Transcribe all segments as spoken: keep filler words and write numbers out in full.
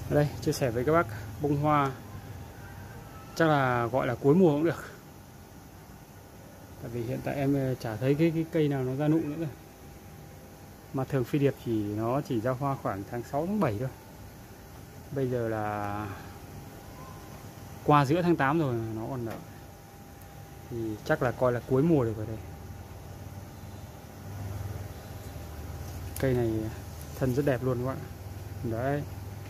Ở đây chia sẻ với các bác bông hoa chắc là gọi là cuối mùa cũng được. Tại vì hiện tại em chả thấy cái, cái cây nào nó ra nụ nữa rồi. Mà thường phi điệp chỉ nó chỉ ra hoa khoảng tháng sáu tháng bảy thôi. Bây giờ là qua giữa tháng tám rồi nó còn nở. Thì chắc là coi là cuối mùa được rồi đây. Cây này thân rất đẹp luôn các bạn. Đấy.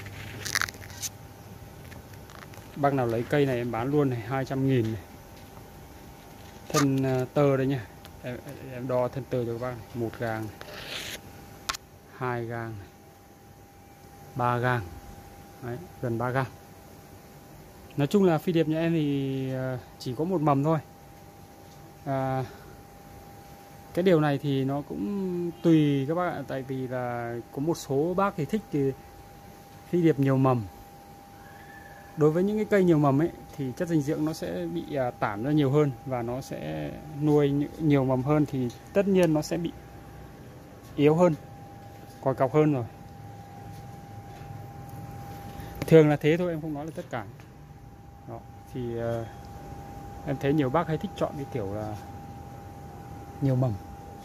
Bác nào lấy cây này em bán luôn này, hai trăm nghìn này. Thân tơ đây nha. Em, em đo thân tơ cho các bác này. Một gang này. Hai gang này. Ba gang. Đấy, gần ba gang. Nói chung là phi điệp nhà em thì chỉ có một mầm thôi. À, cái điều này thì nó cũng tùy các bác ạ. Tại vì là có một số bác thì thích thì phi điệp nhiều mầm. Đối với những cái cây nhiều mầm ấy thì chất dinh dưỡng nó sẽ bị tản ra nhiều hơn. Và nó sẽ nuôi nhiều mầm hơn thì tất nhiên nó sẽ bị yếu hơn, còi cọc hơn rồi. Thường là thế thôi, em không nói là tất cả. Đó, thì uh, em thấy nhiều bác hay thích chọn cái kiểu là nhiều mầm.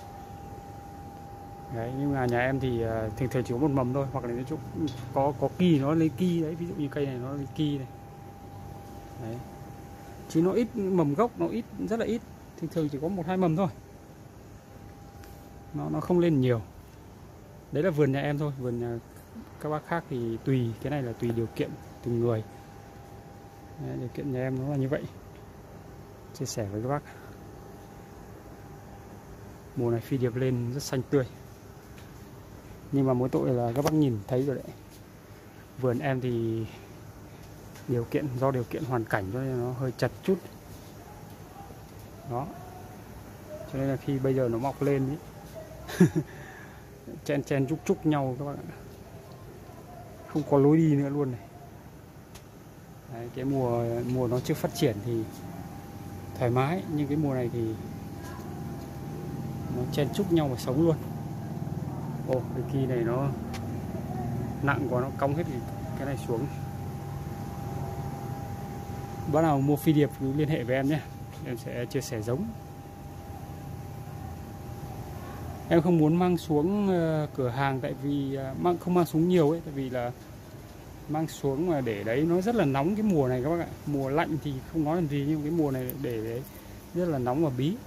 Đấy, nhưng mà nhà em thì uh, thường thường chỉ có một mầm thôi. Hoặc là nói chung có có kỳ nó lấy kỳ đấy. Ví dụ như cây này nó lấy kỳ này. Đấy. Chứ nó ít mầm gốc, nó ít, rất là ít. Thường thường chỉ có một hai mầm thôi. Nó nó không lên nhiều. Đấy là vườn nhà em thôi. Vườn nhà các bác khác thì tùy. Cái này là tùy điều kiện từng người. Đấy, điều kiện nhà em nó là như vậy. Chia sẻ với các bác. Mùa này phi điệp lên rất xanh tươi. Nhưng mà mỗi tội là các bác nhìn thấy rồi đấy. Vườn em thì điều kiện do điều kiện hoàn cảnh cho nên nó hơi chật chút. Đó. Cho nên là khi bây giờ nó mọc lên ý, chen chen chúc chúc nhau các bạn ạ. Không có lối đi nữa luôn này. Đấy, cái mùa mùa nó chưa phát triển thì thoải mái, nhưng cái mùa này thì nó chen chúc nhau mà sống luôn. Ồ, cái kỳ này nó nặng quá, nó cong hết cái này xuống. Bác nào mua phi điệp cứ liên hệ với em nhé, em sẽ chia sẻ giống. Em không muốn mang xuống cửa hàng tại vì mang không mang xuống nhiều ấy, tại vì là mang xuống mà để đấy nó rất là nóng cái mùa này các bác ạ. Mùa lạnh thì không nói làm gì, nhưng cái mùa này để đấy rất là nóng và bí.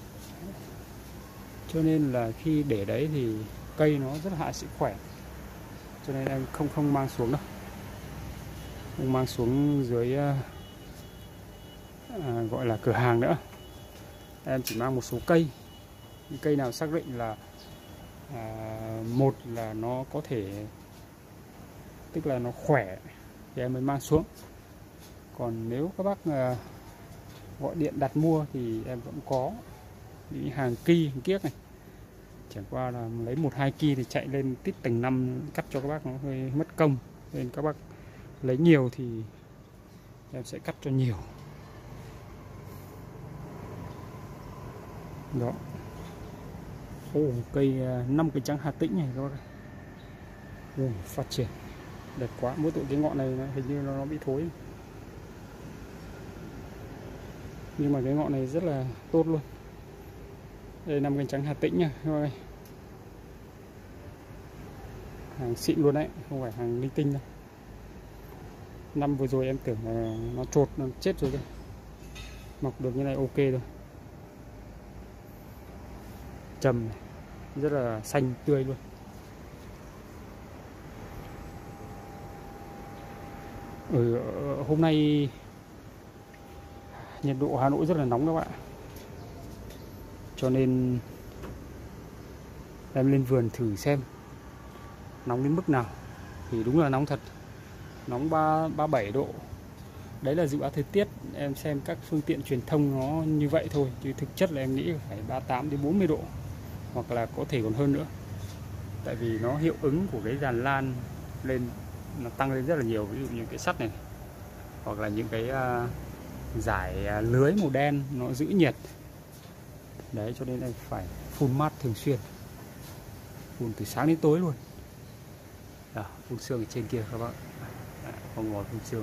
Cho nên là khi để đấy thì cây nó rất là hại sức khỏe. Cho nên em không không mang xuống đâu. Không mang xuống dưới à, gọi là cửa hàng nữa. Em chỉ mang một số cây. Những cây nào xác định là à, một là nó có thể, tức là nó khỏe thì em mới mang xuống. Còn nếu các bác à, gọi điện đặt mua thì em vẫn có những hàng ki, hàng kiếc này. Chẳng qua là lấy một hai ki thì chạy lên tít tầng năm cắt cho các bác nó hơi mất công. Nên các bác lấy nhiều thì em sẽ cắt cho nhiều. Đó. Ồ, cây năm cây trắng Hà Tĩnh này các bác. Ồ, phát triển đẹp quá. Mỗi tội cái ngọn này hình như nó, nó bị thối. Nhưng mà cái ngọn này rất là tốt luôn. Đây năm cây trắng Hà Tĩnh nha các bác ơi. Hàng xịn luôn đấy, không phải hàng linh tinh đâu. Năm vừa rồi em tưởng là nó trột, nó chết rồi đây. Mọc được như này ok rồi. Trầm này, rất là xanh tươi luôn. Ừ, hôm nay nhiệt độ Hà Nội rất là nóng các bạn. Cho nên em lên vườn thử xem nóng đến mức nào. Thì đúng là nóng thật. Nóng ba mươi bảy độ. Đấy là dự báo thời tiết. Em xem các phương tiện truyền thông nó như vậy thôi. Chứ thực chất là em nghĩ phải ba mươi tám đến bốn mươi độ. Hoặc là có thể còn hơn nữa. Tại vì nó hiệu ứng của cái giàn lan lên, nó tăng lên rất là nhiều. Ví dụ như cái sắt này, hoặc là những cái uh, dải uh, lưới màu đen nó giữ nhiệt. Đấy, cho nên em phải phun mát thường xuyên. Phun từ sáng đến tối luôn. Đó, phun sương ở trên kia các bạn. hoa ngòi phun sương.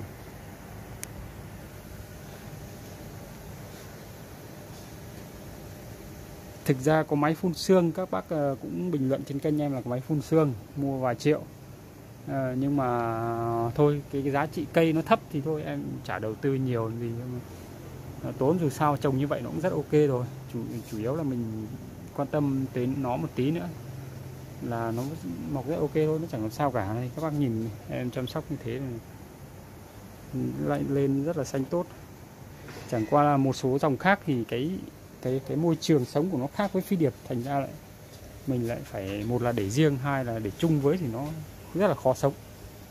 Thực ra có máy phun sương, các bác cũng bình luận trên kênh em là có máy phun sương mua vài triệu. À, nhưng mà thôi cái, cái giá trị cây nó thấp thì thôi em chả đầu tư nhiều gì, tốn dù sao trồng như vậy nó cũng rất ok rồi. Chủ, chủ yếu là mình quan tâm đến nó một tí nữa là nó mọc rất ok thôi, nó chẳng làm sao cả. Này các bác nhìn em chăm sóc như thế này, lại lên rất là xanh tốt. Chẳng qua là một số dòng khác thì cái cái cái môi trường sống của nó khác với phi điệp, thành ra lại mình lại phải, một là để riêng, hai là để chung với thì nó rất là khó sống.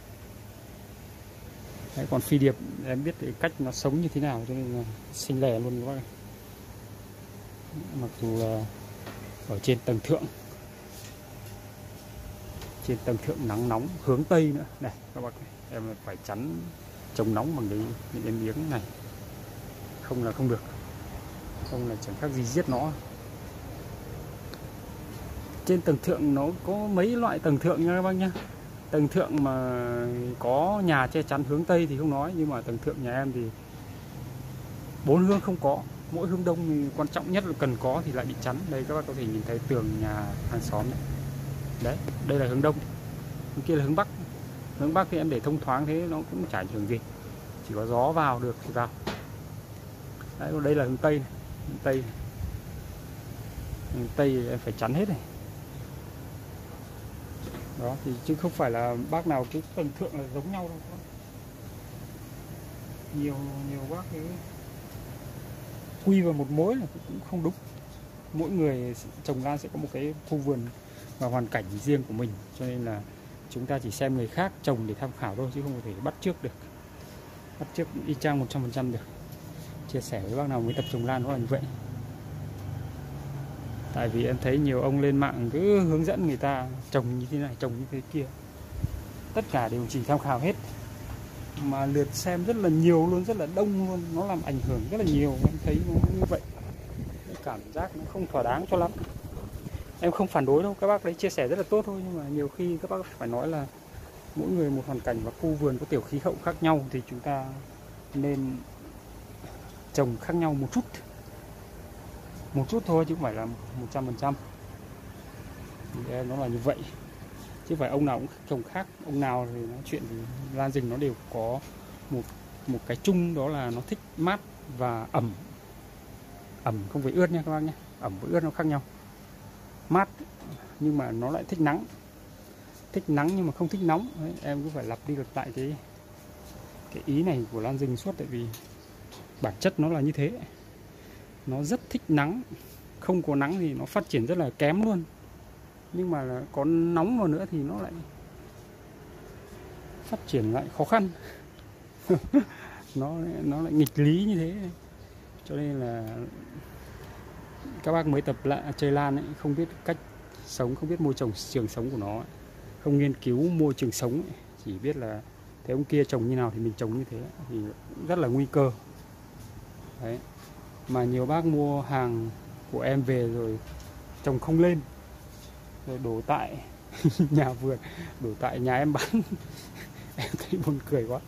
Đấy, còn phi điệp em biết cái cách nó sống như thế nào cho nên là xinh lẻ luôn các bác. Mặc dù là ở trên tầng thượng, trên tầng thượng nắng nóng hướng tây nữa này các bác, em phải chắn chống nóng bằng cái những cái miếng này, không là không được, không là chẳng khác gì giết nó. Trên tầng thượng nó có mấy loại tầng thượng nha các bác nhá. Tầng thượng mà có nhà che chắn hướng tây thì không nói, nhưng mà tầng thượng nhà em thì bốn hướng không có, mỗi hướng đông thì quan trọng nhất là cần có thì lại bị chắn. Đây các bác có thể nhìn thấy tường nhà hàng xóm này. Đấy, đây là hướng đông, hướng kia là hướng bắc. Hướng bắc thì em để thông thoáng thế nó cũng chả ảnh hưởng gì, chỉ có gió vào được thì vào. Đấy, đây là hướng tây này. Hướng tây này. Hướng tây em phải chắn hết này. Đó thì chứ không phải là bác nào cái tầng thượng là giống nhau đâu. Nhiều nhiều bác cái quy vào một mối là cũng không đúng. Mỗi người trồng lan sẽ có một cái khu vườn và hoàn cảnh riêng của mình, cho nên là chúng ta chỉ xem người khác trồng để tham khảo thôi, chứ không có thể bắt chước được, bắt chước y chang một trăm phần trăm được. Chia sẻ với bác nào mới tập trồng lan nó là như vậy. Tại vì em thấy nhiều ông lên mạng cứ hướng dẫn người ta trồng như thế này, trồng như thế kia, tất cả đều chỉ tham khảo hết, mà lượt xem rất là nhiều luôn, rất là đông luôn, nó làm ảnh hưởng rất là nhiều. Em thấy nó như vậy, cảm giác nó không thỏa đáng cho lắm. Em không phản đối đâu, các bác đấy chia sẻ rất là tốt thôi, nhưng mà nhiều khi các bác phải nói là mỗi người một hoàn cảnh và khu vườn có tiểu khí hậu khác nhau, thì chúng ta nên trồng khác nhau một chút, một chút thôi chứ không phải là một trăm phần trăm. Nó là như vậy, chứ phải ông nào cũng trồng khác. Ông nào thì nói chuyện thì lan rừng nó đều có một một cái chung, đó là nó thích mát và ẩm. Ẩm không phải ướt nha các bác nhé, ẩm với ướt nó khác nhau. Mát nhưng mà nó lại thích nắng, thích nắng nhưng mà không thích nóng. Đấy, em cứ phải lặp đi lặp lại cái cái ý này của lan rừng suốt, tại vì bản chất nó là như thế. Nó rất thích nắng, không có nắng thì nó phát triển rất là kém luôn, nhưng mà có nóng vào nữa thì nó lại phát triển lại khó khăn. nó nó lại nghịch lý như thế, cho nên là các bác mới tập lại chơi lan ấy, không biết cách sống, không biết môi trường trường sống của nó, không nghiên cứu môi trường sống ấy, chỉ biết là thế ông kia trồng như nào thì mình trồng như thế, thì rất là nguy cơ. Đấy, mà nhiều bác mua hàng của em về rồi trồng không lên, rồi đổ tại nhà vườn, đổ tại nhà em bán. Em thấy buồn cười quá.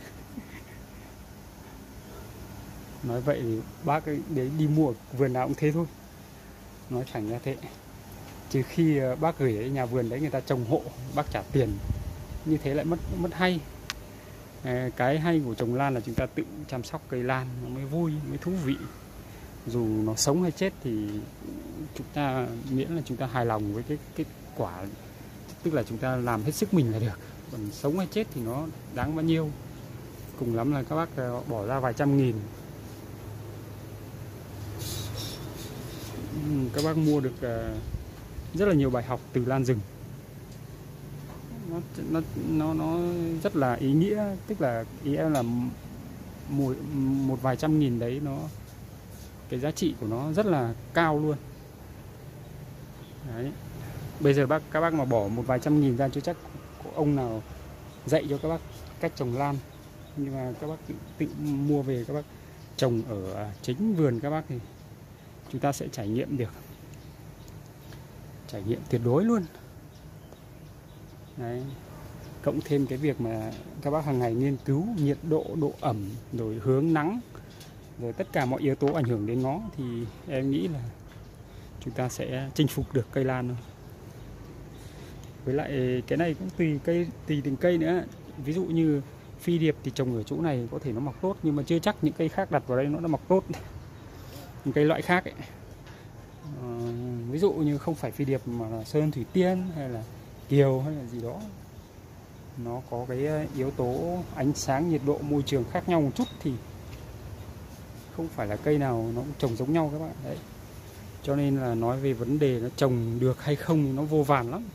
Nói vậy thì bác ấy đấy đi mua vườn nào cũng thế thôi, nói thẳng ra thế. Trừ khi bác gửi ở nhà vườn đấy người ta trồng hộ, bác trả tiền, như thế lại mất mất hay. Cái hay của trồng lan là chúng ta tự chăm sóc cây lan nó mới vui, mới thú vị. Dù nó sống hay chết thì chúng ta, miễn là chúng ta hài lòng với cái kết quả, tức là chúng ta làm hết sức mình là được. Còn sống hay chết thì nó đáng bao nhiêu, cùng lắm là các bác bỏ ra vài trăm nghìn, các bác mua được rất là nhiều bài học từ lan rừng. Nó, nó, nó, nó rất là ý nghĩa, tức là ý em là một, một vài trăm nghìn đấy, nó cái giá trị của nó rất là cao luôn. Đấy. Bây giờ bác các bác mà bỏ một vài trăm nghìn ra, chưa chắc có ông nào dạy cho các bác cách trồng lan, nhưng mà các bác tự, tự mua về các bác trồng ở chính vườn các bác thì chúng ta sẽ trải nghiệm được, trải nghiệm tuyệt đối luôn. Đấy. cộng thêm cái việc mà các bác hàng ngày nghiên cứu nhiệt độ, độ ẩm, rồi hướng nắng, rồi tất cả mọi yếu tố ảnh hưởng đến nó, thì em nghĩ là chúng ta sẽ chinh phục được cây lan thôi. Với lại cái này cũng tùy cây, tùy từng cây nữa. Ví dụ như phi điệp thì trồng ở chỗ này có thể nó mọc tốt, nhưng mà chưa chắc những cây khác đặt vào đây nó đã mọc tốt. Những cây loại khác ấy. À, ví dụ như không phải phi điệp mà là sơn thủy tiên hay là kiều hay là gì đó, nó có cái yếu tố ánh sáng, nhiệt độ, môi trường khác nhau một chút thì không phải là cây nào nó cũng trồng giống nhau các bạn. Đấy. Cho nên là nói về vấn đề nó trồng được hay không thì nó vô vàn lắm.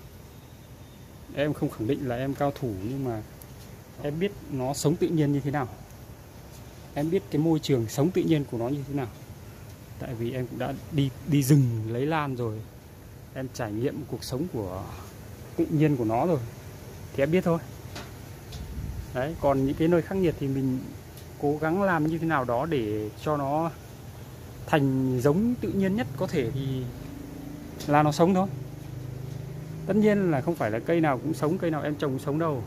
Em không khẳng định là em cao thủ, nhưng mà em biết nó sống tự nhiên như thế nào. Em biết cái môi trường sống tự nhiên của nó như thế nào. Tại vì em cũng đã đi đi rừng lấy lan rồi. Em trải nghiệm cuộc sống của tự nhiên của nó rồi. Thì em biết thôi. Đấy, còn những cái nơi khắc nghiệt thì mình cố gắng làm như thế nào đó để cho nó thành giống tự nhiên nhất có thể thì là nó sống thôi. Tất nhiên là không phải là cây nào cũng sống, cây nào em trồng cũng sống đâu.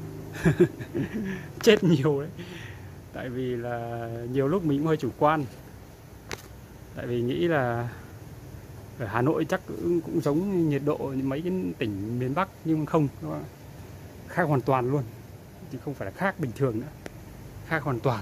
Chết nhiều đấy. Tại vì là nhiều lúc mình cũng hơi chủ quan. Tại vì nghĩ là ở Hà Nội chắc cũng, cũng giống nhiệt độ mấy cái tỉnh miền Bắc, nhưng không, các bạn. Khác hoàn toàn luôn. Chứ không phải là khác bình thường nữa. Khác hoàn toàn.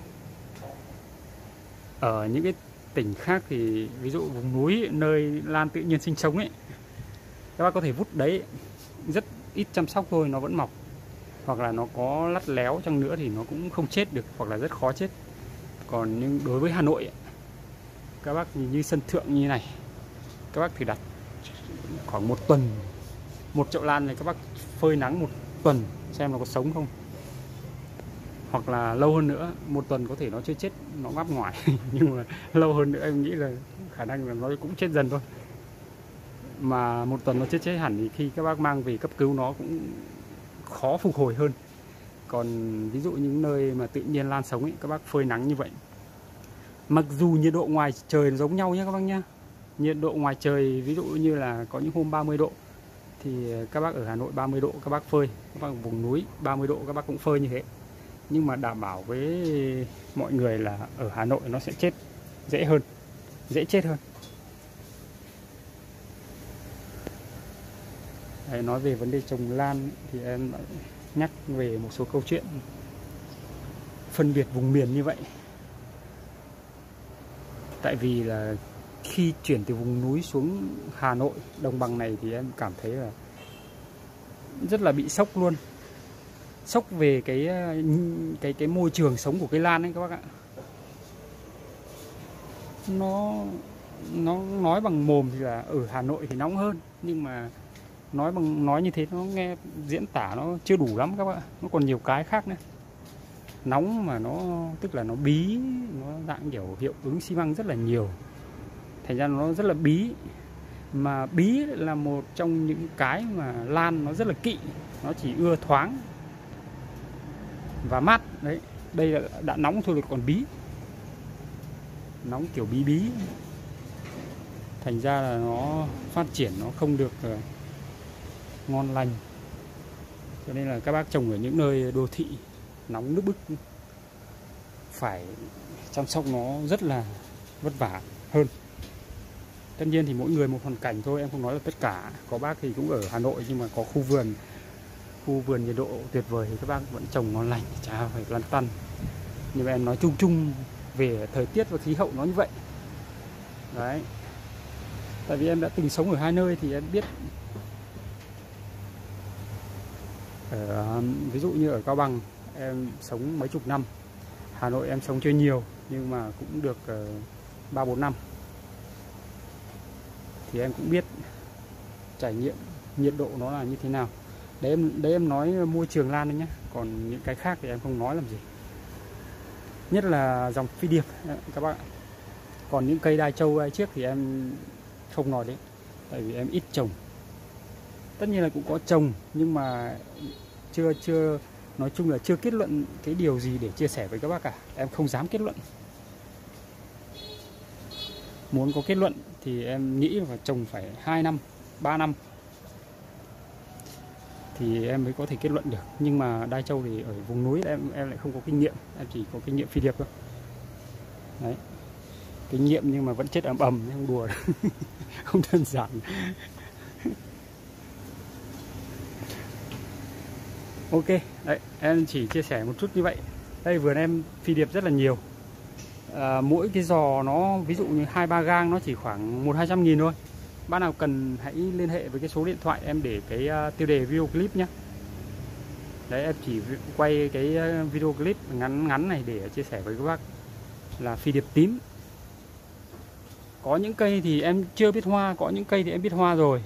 Ở những cái tỉnh khác thì ví dụ vùng núi nơi lan tự nhiên sinh sống ấy, các bác có thể vút đấy, rất ít chăm sóc thôi nó vẫn mọc. Hoặc là nó có lắt léo chăng nữa thì nó cũng không chết được, hoặc là rất khó chết. Còn nhưng đối với Hà Nội ấy, các bác nhìn như sân thượng như này, các bác thử đặt khoảng một tuần một chậu lan này, các bác phơi nắng một tuần xem nó có sống không. Hoặc là lâu hơn nữa, một tuần có thể nó chưa chết, nó ngáp ngoài. Nhưng mà lâu hơn nữa em nghĩ là khả năng là nó cũng chết dần thôi. Mà một tuần nó chết chết hẳn thì khi các bác mang về cấp cứu nó cũng khó phục hồi hơn. Còn ví dụ những nơi mà tự nhiên lan sống ấy, các bác phơi nắng như vậy, mặc dù nhiệt độ ngoài trời giống nhau nhé các bác nhé. Nhiệt độ ngoài trời ví dụ như là có những hôm ba mươi độ thì các bác ở Hà Nội ba mươi độ các bác phơi, các bác ở vùng núi ba mươi độ các bác cũng phơi như thế. Nhưng mà đảm bảo với mọi người là ở Hà Nội nó sẽ chết dễ hơn, dễ chết hơn. Đấy, nói về vấn đề trồng lan thì em nhắc về một số câu chuyện phân biệt vùng miền như vậy. Tại vì là khi chuyển từ vùng núi xuống Hà Nội, đồng bằng này thì em cảm thấy là rất là bị sốc luôn. Sốc về cái cái cái môi trường sống của cây lan ấy các bác ạ. Nó nó nói bằng mồm thì là ở Hà Nội thì nóng hơn, nhưng mà nói bằng nói như thế nó nghe diễn tả nó chưa đủ lắm các bạn. Nó còn nhiều cái khác nữa. Nóng mà nó tức là nó bí, nó dạng kiểu hiệu ứng xi măng rất là nhiều. Thành ra nó rất là bí. Mà bí là một trong những cái mà lan nó rất là kỵ. Nó chỉ ưa thoáng và mát. Đấy, đây là đã nóng thôi còn bí. Nóng kiểu bí bí. Thành ra là nó phát triển nó không được uh, ngon lành. Cho nên là các bác trồng ở những nơi đô thị nóng nức bức phải chăm sóc nó rất là vất vả hơn. Tất nhiên thì mỗi người một hoàn cảnh thôi, em không nói là tất cả. Có bác thì cũng ở Hà Nội nhưng mà có khu vườn, khu vườn nhiệt độ tuyệt vời thì các bác vẫn trồng ngon lành, chả phải lăn tăn. Nhưng mà em nói chung chung về thời tiết và khí hậu nó như vậy. Đấy. Tại vì em đã từng sống ở hai nơi thì em biết. Ở, ví dụ như ở Cao Bằng em sống mấy chục năm, Hà Nội em sống chưa nhiều nhưng mà cũng được ba bốn năm. Thì em cũng biết trải nghiệm nhiệt độ nó là như thế nào. Đấy em, đấy em nói môi trường lan đấy nhé. Còn những cái khác thì em không nói làm gì. Nhất là dòng phi điệp các bạn. Còn những cây đai trâu đai chiếc thì em không nói đến. Tại vì em ít trồng. Tất nhiên là cũng có trồng nhưng mà chưa chưa nói chung là chưa kết luận cái điều gì để chia sẻ với các bác cả. Em không dám kết luận. Muốn có kết luận thì em nghĩ là trồng phải hai năm, ba năm. thì em mới có thể kết luận được. Nhưng mà Đai Châu thì ở vùng núi em em lại không có kinh nghiệm, em chỉ có kinh nghiệm phi điệp thôi. Đấy, kinh nghiệm nhưng mà vẫn chết ầm ầm, không đùa không đơn giản. Ok, đấy em chỉ chia sẻ một chút như vậy. Đây vườn em phi điệp rất là nhiều. À, mỗi cái giò nó ví dụ như hai ba gang nó chỉ khoảng một hai trăm nghìn thôi. Bác nào cần hãy liên hệ với cái số điện thoại em để cái uh, tiêu đề video clip nhé. Đấy, em chỉ quay cái uh, video clip ngắn ngắn này để chia sẻ với các bác là phi điệp tím. Có những cây thì em chưa biết hoa, có những cây thì em biết hoa rồi.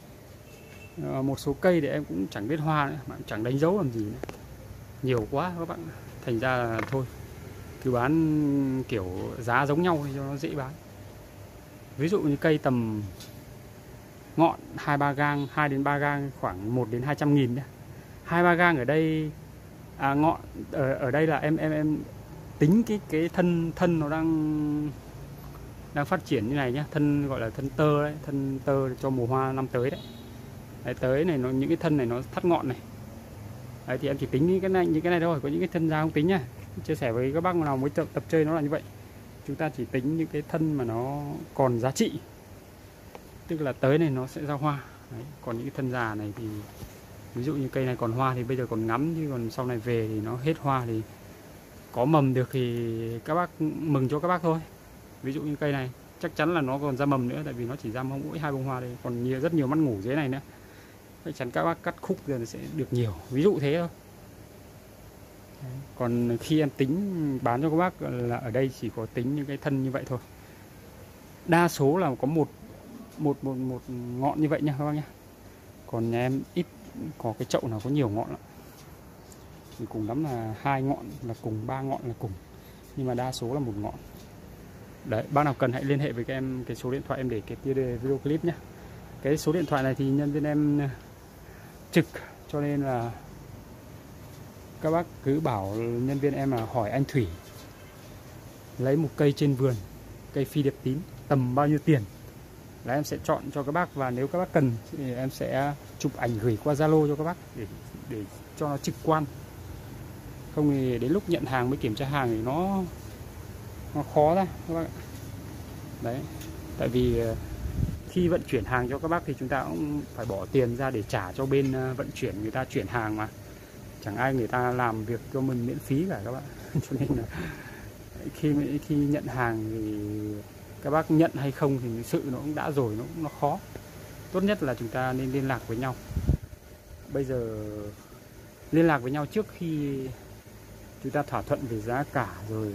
À, một số cây thì em cũng chẳng biết hoa nữa, mà chẳng đánh dấu làm gì nữa. Nhiều quá các bạn, thành ra là thôi cứ bán kiểu giá giống nhau cho nó dễ bán. Ví dụ như cây tầm ngọn hai ba gang, hai đến ba gang khoảng một đến hai trăm nghìn nhé. hai ba gang ở đây à, ngọn ở ở đây là em em em tính cái cái thân thân nó đang đang phát triển như này nhá, thân gọi là thân tơ đấy, thân tơ cho mùa hoa năm tới đấy. Đấy, tới này nó những cái thân này nó thắt ngọn này. Đấy, thì em chỉ tính những cái này những cái này thôi, có những cái thân ra không tính nhá. Chia sẻ với các bác nào mới tập tập chơi nó là như vậy. Chúng ta chỉ tính những cái thân mà nó còn giá trị, tức là tới này nó sẽ ra hoa. Đấy, còn những cái thân già này thì ví dụ như cây này còn hoa thì bây giờ còn ngắm, chứ còn sau này về thì nó hết hoa thì có mầm được thì các bác mừng cho các bác thôi. Ví dụ như cây này chắc chắn là nó còn ra mầm nữa, tại vì nó chỉ ra mỗi hai bông hoa đây, còn nhiều rất nhiều mắt ngủ dưới này nữa. Chắc chắn các bác cắt khúc rồi nó sẽ được nhiều, ví dụ thế thôi. Đấy. Còn khi em tính bán cho các bác là ở đây chỉ có tính những cái thân như vậy thôi. Đa số là có một một một một ngọn như vậy nha các bác nhé. Còn nhà em ít có cái chậu nào có nhiều ngọn lắm. Thì cùng lắm là hai ngọn là cùng, ba ngọn là cùng, nhưng mà đa số là một ngọn. Đấy, bác nào cần hãy liên hệ với các em cái số điện thoại em để cái tiêu đề video clip nhé. Cái số điện thoại này thì nhân viên em trực, cho nên là các bác cứ bảo nhân viên em là hỏi anh Thủy lấy một cây trên vườn, cây phi điệp tím tầm bao nhiêu tiền là em sẽ chọn cho các bác, và nếu các bác cần thì em sẽ chụp ảnh gửi qua Zalo cho các bác để để cho nó trực quan. Không thì đến lúc nhận hàng mới kiểm tra hàng thì nó nó khó ra các bác. Đấy, tại vì khi vận chuyển hàng cho các bác thì chúng ta cũng phải bỏ tiền ra để trả cho bên vận chuyển người ta chuyển hàng mà. Chẳng ai người ta làm việc cho mình miễn phí cả các bạn. Cho nên là khi khi nhận hàng thì các bác nhận hay không thì sự nó cũng đã rồi, nó cũng nó khó. Tốt nhất là chúng ta nên liên lạc với nhau. Bây giờ liên lạc với nhau trước khi chúng ta thỏa thuận về giá cả rồi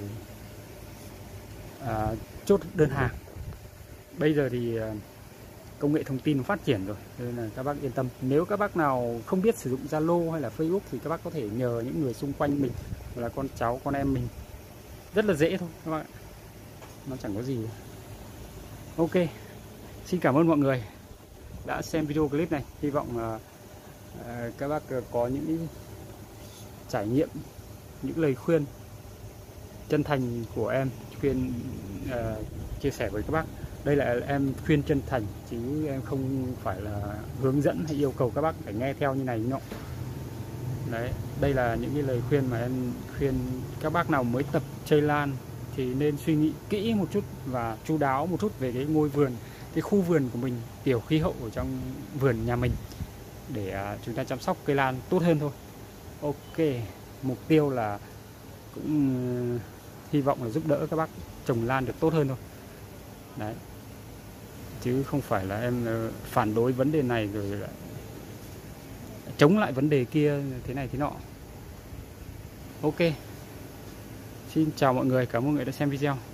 à, chốt đơn hàng. Bây giờ thì công nghệ thông tin phát triển rồi, nên là các bác yên tâm. Nếu các bác nào không biết sử dụng Zalo hay là Facebook thì các bác có thể nhờ những người xung quanh mình, hoặc là con cháu, con em mình. Rất là dễ thôi các bác ạ. Nó chẳng có gì. Ok, xin cảm ơn mọi người đã xem video clip này. Hy vọng là uh, các bác có những trải nghiệm, những lời khuyên chân thành của em khuyên uh, chia sẻ với các bác. Đây là em khuyên chân thành, chứ em không phải là hướng dẫn hay yêu cầu các bác phải nghe theo như này như nọ. Đấy, đây là những cái lời khuyên mà em khuyên các bác nào mới tập chơi lan thì nên suy nghĩ kỹ một chút và chu đáo một chút về cái ngôi vườn, cái khu vườn của mình, tiểu khí hậu ở trong vườn nhà mình, để chúng ta chăm sóc cây lan tốt hơn thôi. Ok, mục tiêu là cũng hy vọng là giúp đỡ các bác trồng lan được tốt hơn thôi. Đấy, chứ không phải là em phản đối vấn đề này rồi lại chống lại vấn đề kia thế này thế nọ. Ok, xin chào mọi người, cảm ơn mọi người đã xem video.